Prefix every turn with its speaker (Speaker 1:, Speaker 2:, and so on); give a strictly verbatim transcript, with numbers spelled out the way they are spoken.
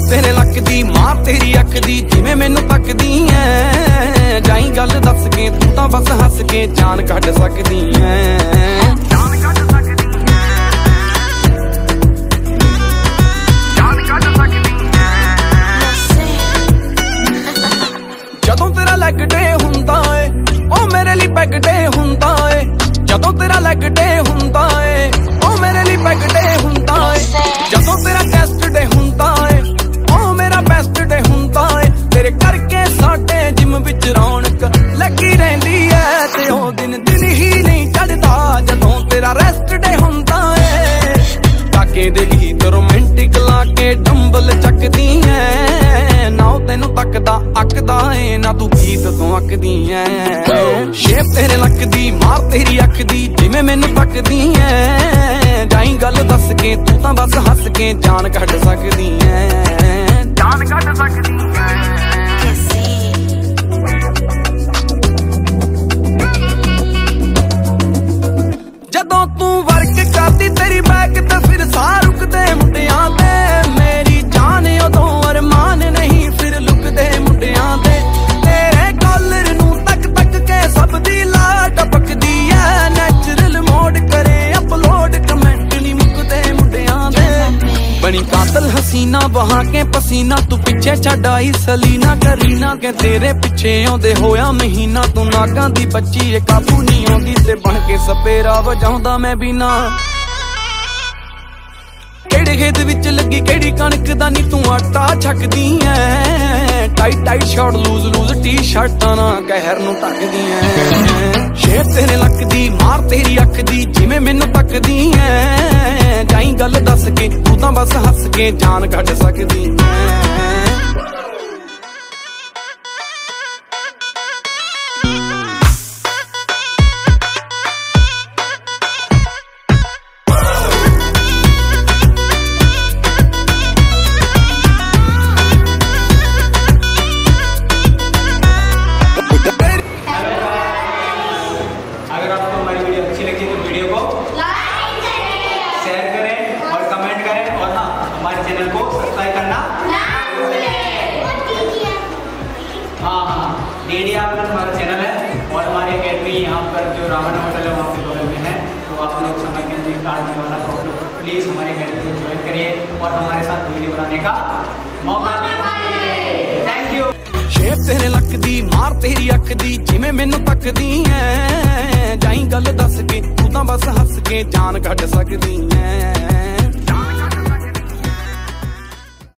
Speaker 1: तेरे लक दी मार तेरी अख दी जिवें मैनू तकदी ऐ जाई गल दस के तू तां बस हस के जान कढ सकदी ऐ जान कढ सकदी जान कढ सकदी जदों तेरा लैग डे हुंदा ए ओ मेरे लिए पैग डे हुंदा ए जदों तेरा लैग डे हुंदा ए ओ मेरे लिए पैग डे हुंदा ए जदों तेरा टेस्ट डे हुंदा ए ओ मेरा बेस्ट डे हुंदा ए तेरे करके साडे जिम विच रौनक लगी रहिंदी ऐ ते ओ दिन दिन ही नहीं चढ़दा जदों तेरा रेस्ट डे हुंदा ए काके दे गीत रोमांटिक ला के डंबल चकदी ऐ ना तेनू तकदा अकदा ए ना तू गीत तो अकदी ऐ शेप तेरे लक दी मार तेरी अख दी जिवें मैनू तकदी ऐ जाई गल दस के तू तां बस हस के जान कढ सकदी ऐ जान कढ सकदी ऐ जदों तू वर्क करदी तेरी बैक ते फिर साह रुकदे मुंडियां ते मेरी जान उदों अरमान नहीं फिर लुकदे मुंडियां ते तेरे कॉलर नू तक तक के सब दी ला टपकदी ऐ नैचुरल मोड करे अपलोड कमेंट नहीं मुकदे मुंडियां ते बनी कातल हसीना बहा के पसीना तू पिछे छड्ड आई सलीना करीना के तेरे पिछे आउंदे होया महीना तू नागां दी बच्ची ए काबू नहीं आउंदी ते बन के सपेरा वजाउंदा मैं बिना केड़े खेत विच लगी केड़ी कणक दा नी तू आटा छकदी ऐ tight tight short loose loose T शर्टां ना कहर नू टकदी ऐ शेप तेरे लक दी मार तेरी अख दी जिवें मैनू तकदी ऐ जाई गल दस के तू तां बस हस के जान कढ सकदी ऐ
Speaker 2: हमारा चैनल है और हमारी अकेडमी यहाँ पर जो रावण होटल है वहाँ पे बगल में है तो आप लोग समय के अंदर कार्ड वाला तो आप लोग प्लीज़ हमारी अकेडमी को ज्वाइन करिए और हमारे साथ वीडियो बनाने का मौका दीजिए। Thank you.
Speaker 1: शेप तेरे लक दी मार तेरी अख दी जिवें मैनू तकदी ऐ जाई गल दस के तू तां बस हस के जान कढ सकदी ऐ